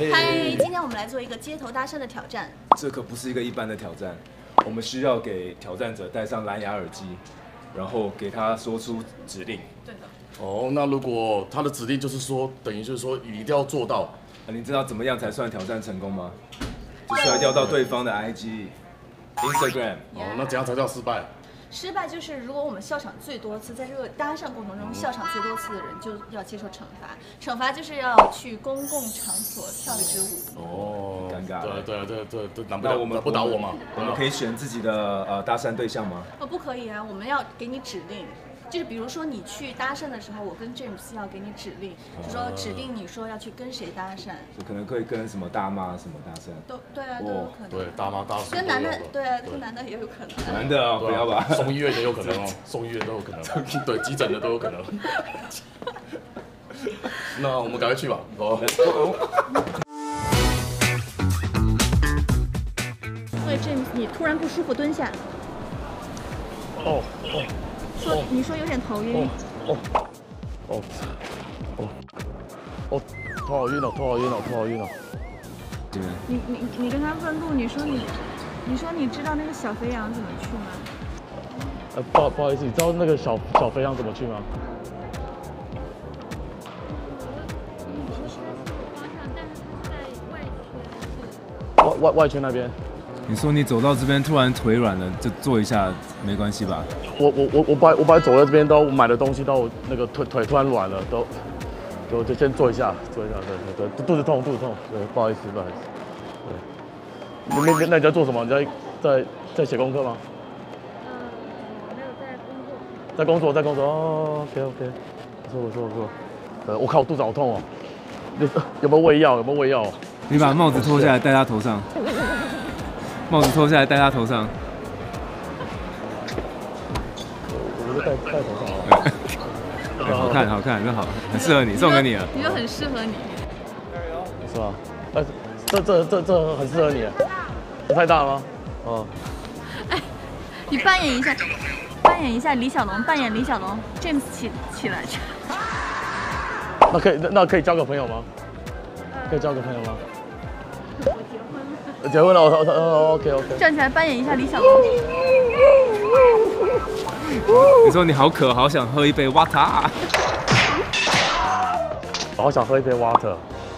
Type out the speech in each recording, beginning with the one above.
嗨，今天我们来做一个街头搭讪的挑战。 这可不是一个一般的挑战，我们需要给挑战者戴上蓝牙耳机，然后给他说出指令。 对的。 哦，那如果他的指令就是说，等于就是说你一定要做到。 你知道怎么样才算挑战成功吗？就是要到对方的 IG、Instagram。 哦，那怎样才叫失败？ 失败就是如果我们笑场最多次，在这个搭讪过程中笑场最多次的人就要接受惩罚。惩罚就是要去公共场所跳一支舞。 哦， 尴尬。 对，难不倒我吗？ 我们可以选自己的搭讪对象吗？ 不可以啊，我们要给你指令。就是比如说你去搭讪的时候，我跟 James 要给你指令，就说指定你说要去跟谁搭讪， 就可能会跟什么大妈什么搭讪， 对啊，都有可能。 对，大妈大叔。 跟男的对啊，跟男的也有可能。 男的哦，不要吧。 送医院的有可能哦，送医院都有可能。对，急诊的都有可能。那我们赶快去吧。 对 James， 你突然不舒服，蹲下。你说有点头晕。 头好晕哦。 你跟他问路，你说你知道那个小肥羊怎么去吗？ 不好意思，你知道那个小肥羊怎么去吗？外圈那边。 你说你走到这边突然腿软了，就坐一下，没关系吧？ 我本来走到这边都买的东西都那个腿突然软了，就先坐一下，对，肚子痛，对，不好意思。对，那你在做什么？你在写功课吗？ 没有在工作。哦 ，OK， 不错。我靠，我肚子好痛哦。有没有胃药？ 你把帽子脱下来戴他头上。帽子脱下来戴他头上。 我就戴头上好看，那好，很适合你，送给你了。 你说很适合你。 是吧？这很适合你，这太大了吗？哦。 哎，你扮演一下李小龙，James 起来。 那可以交个朋友吗？结婚了，我 OK。 站起来扮演一下李小龙。 你说你好渴，好想喝一杯 water。 好想喝一杯 water。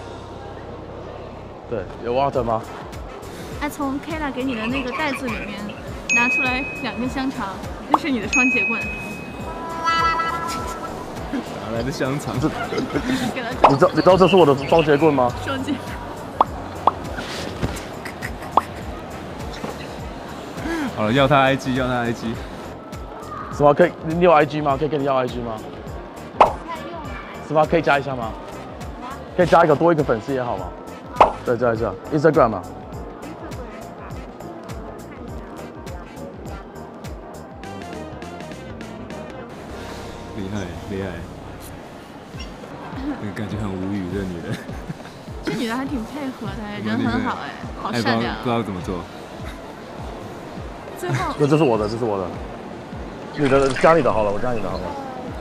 对，有 water 吗？ 从 Kayla 给你的那个袋子里面拿出来2根香肠，那是你的双节棍。 哪来的香肠？ 你知道这是我的双节棍吗？ 双节。 好了，要他 IG。 什么？你有 IG 吗？可以跟你要 IG 吗？什么？可以加一下吗？可以加多一个粉丝也好吗？对，加一下 Instagram 嘛。 厉害。那个感觉很无语的女人。 这女的还挺配合的，人很好好善良。 不知道怎么做。 最后， 这是我的。你的加你的好了，我加你的好了。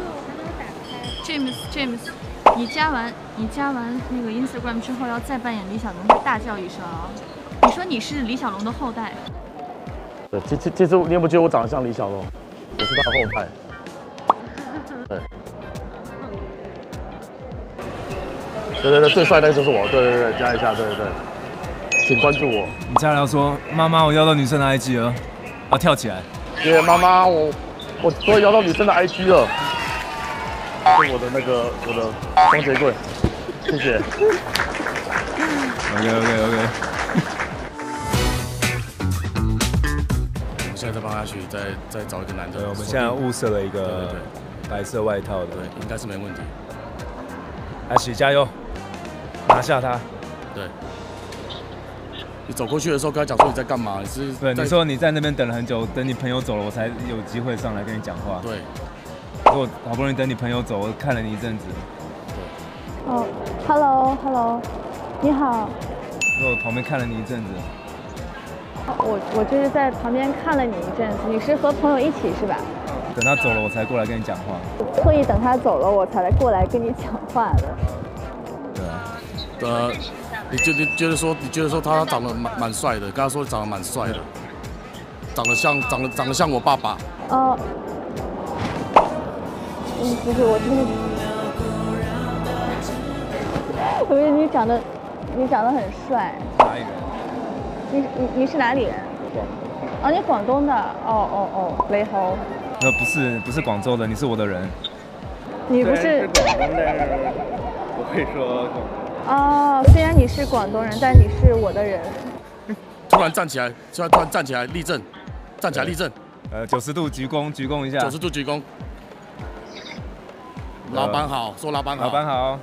James， 你加完那个 Instagram 之后，要再扮演李小龙，再大叫一声啊！你说你是李小龙的后代。 对，其实你有没有觉得我长得像李小龙？我是他的后代。对，最帅的就是我。对，加一下，对，请关注我。 你家人要说，妈妈，我要到女生的 IG 了，要跳起来。 对，妈妈，我终于要到女生的 IG 了。是我的双节棍，谢谢。 OK。 我现在再帮他去，再找一个男的。 我们现在物色了一个白色外套的， 对，应该是没问题。 阿喜加油，拿下他。 对。你走过去的时候，跟他讲说你在干嘛？ 对，你说你在那边等了很久，等你朋友走了，我才有机会上来跟你讲话。 对。 我好不容易等你朋友走，我看了你一阵子。 对。 哦 ，Hello， 你好。 我旁边看了你一阵子。 我就是在旁边看了你一阵子，你是和朋友一起是吧？ 等他走了，我才过来跟你讲话。 特意等他走了，我才来过来跟你讲话的。 对啊。 你觉得说他长得蛮帅的，跟他说长得蛮帅的，长得像我爸爸。 哦，不是，我真的，我觉得你长得很帅。 哪里人？ 你是哪里人？哦，你广东的。哦，雷猴。 那不是广州的，你是我的人。 你不是广东的，我会说广东。 哦，虽然你是广东人，但你是我的人。 突然站起来，立正，站起来立正。 90度鞠躬一下。 90度鞠躬。老板好，说老板好。 老板好。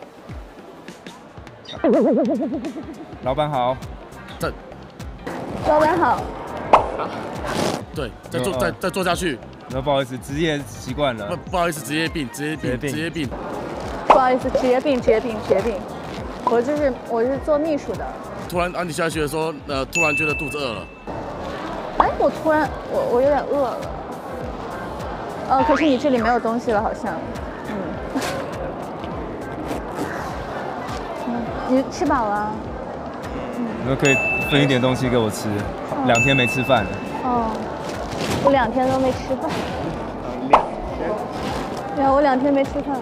老板好。 这。 老板好。 对，再坐下去。 那不好意思，职业习惯了。 不好意思，职业病。 不好意思，职业病。我是做秘书的。 突然你下去的时候，突然觉得肚子饿了。 哎，我有点饿了。可是你这里没有东西了，好像。你吃饱了？ 你们可以分一点东西给我吃，2天没吃饭了。 哦，我2天都没吃饭。对啊，我2天没吃饭。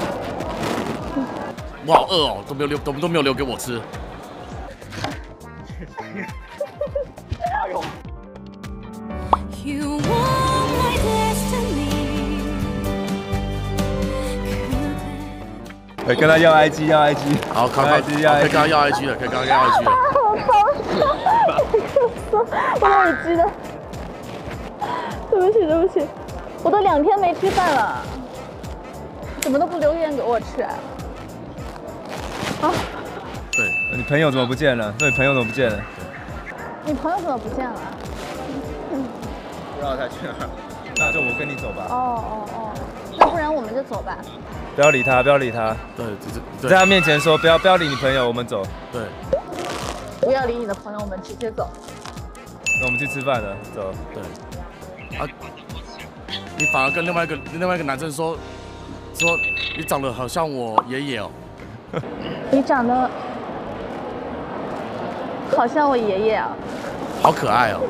我好饿哦，都没有留给我吃。 跟他要 IG。 好，可以跟他要 IG 了， 我耳机的。对不起，我都2天没吃饭了，怎么都不留言给我吃啊？ 对，你朋友怎么不见了？对，朋友怎么不见了？ 你朋友怎么不见了？ 不知道他去哪儿。那就我跟你走吧。 哦，那不然我们就走吧。 不要理他。 对， 在他面前说不要理你朋友，我们走。对。 不要理你的朋友，我们直接走。 那我们去吃饭了，走。 对。啊，你反而跟另外一个男生说你长得好像我爷爷哦。 你长得好像我爷爷啊。 好可爱哦。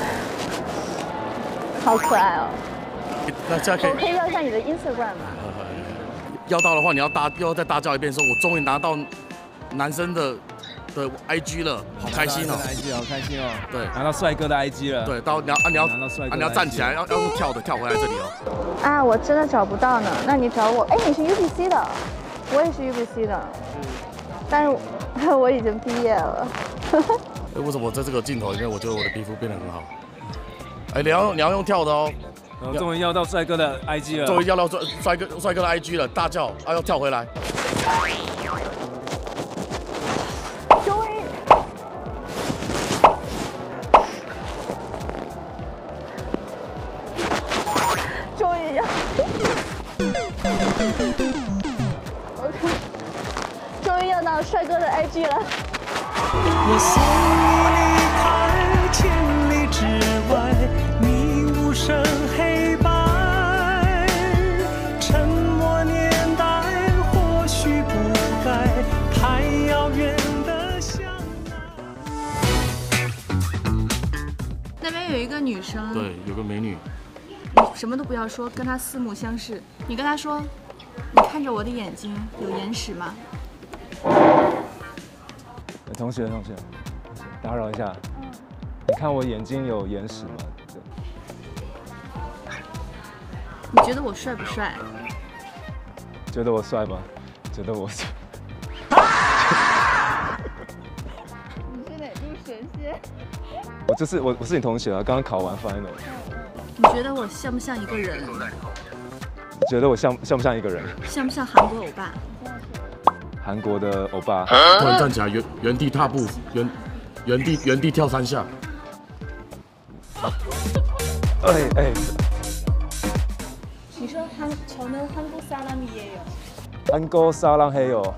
好可爱哦。 那这样可以。 我可以要一下你的 Instagram 吗？ 要到的话，你要再大叫一遍，说我终于拿到男生的 IG 了，好开心哦 ！IG 好开心哦！ 对， 拿到帅哥的 IG 了。 对，你要站起来，要用跳回来这里哦。 啊，我真的找不到呢。那你找我？哎，你是 UBC 的，我也是 UBC 的，但是我已经毕业了。 为什么我在这个镜头里面，我觉得我的皮肤变得很好？哎，你要用跳的哦。 终于要到帅哥的 IG 了。 终于要到帅哥的 IG 了，大叫，要跳回来。 终于要，终于要到帅哥的 IG 了。 我送你开千里之外，你无声黑白，沉默年代或许不该太遥远的相爱。 那边有一个女生， 对，有个美女。 你什么都不要说，跟她四目相视。你跟她说，你看着我的眼睛有眼屎吗？ 同学，打扰一下，你看我眼睛有眼屎吗？ 你觉得我帅不帅？ 觉得我帅吗？觉得我帅。 你是哪路神仙？ 我是你同学啊，刚刚考完 final。 你觉得我像不像一个人？ 你觉得我像不像一个人？ 像不像韩国欧巴？ 韩国的欧巴。 突然站起来，原地踏步，原地跳3下。 哎。 你说저는 한국 사람이에요。 한국 사람이에요。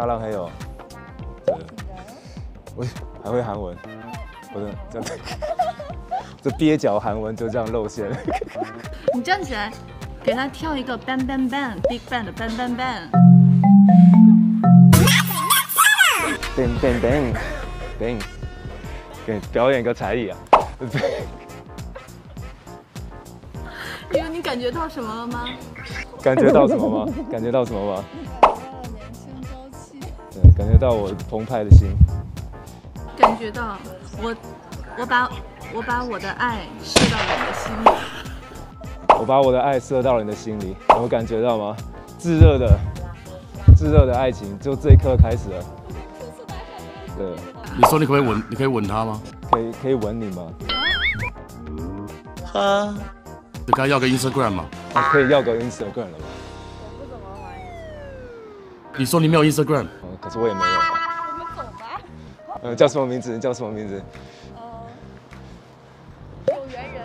我还会韩文，我的这样，这蹩脚韩文就这样露馅。 你站起来，给他跳一个 bang bang bang，Big Bang 的 bang bang bang。 给表演个才艺啊！ 因为你感觉到什么了吗？ 感觉到什么吗？感觉到什么吗？ 年轻朝气。 对，感觉到我澎湃的心。 感觉到我把我的爱射到了你的心里。 我把我的爱射到了你的心里，有感觉到吗？炙热的爱情就这一刻开始了。对， 你说你可以吻他吗？ 可以吻你吗？ 你刚要个 Instagram 吗？ 可以要个 Instagram 了吗？ 你说你没有 Instagram？ 可是我也没有。 我们走吧。 叫什么名字？你叫什么名字？ 有缘人。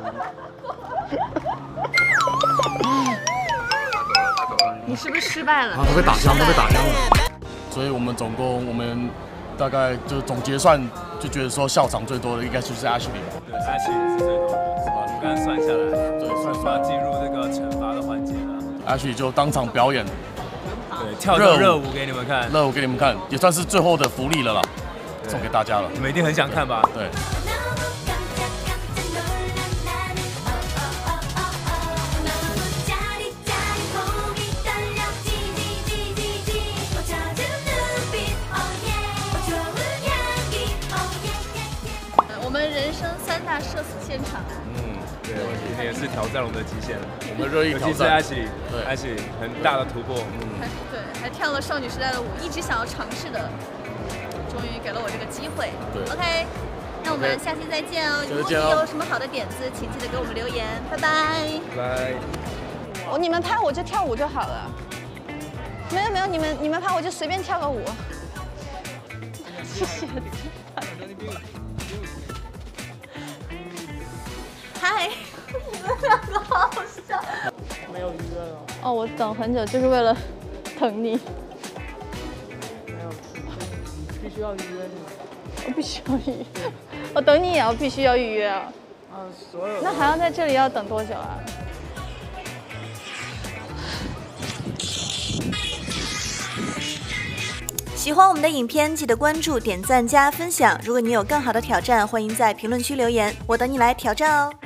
你是不是失败了？ 他被打枪了。所以我们大概就总结算，就觉得说笑场最多的应该就是 Ashley。 对 ，Ashley 是最多的，是吧？我们刚刚算下来，对，算进入这个惩罚的环节了。 Ashley 就当场表演， 对，跳个热舞给你们看， 也算是最后的福利了啦，送给大家了。 你们一定很想看吧？ 对。 我们人生3大社死现场。 对，今天也是挑战了我们的极限了。 我们热议挑战。 尤其是 Ashley 很大的突破。 对，还跳了少女时代的舞，一直想要尝试的，终于给了我这个机会。 对 ，OK， 那我们下期再见哦。如果你有什么好的点子，请记得给我们留言。拜拜。 拜。 你们拍我就跳舞就好了。没有，你们拍我就随便跳个舞。谢谢。嗨，你们两个好笑。 没有约了。 哦，我等很久就是为了等你。 没有，必须要预约是吗？ 我必须要预约。我等你也要必须要预约啊。 所有。 那还要在这里要等多久啊？ 喜欢我们的影片，记得关注、点赞、加分享。如果你有更好的挑战，欢迎在评论区留言，我等你来挑战哦。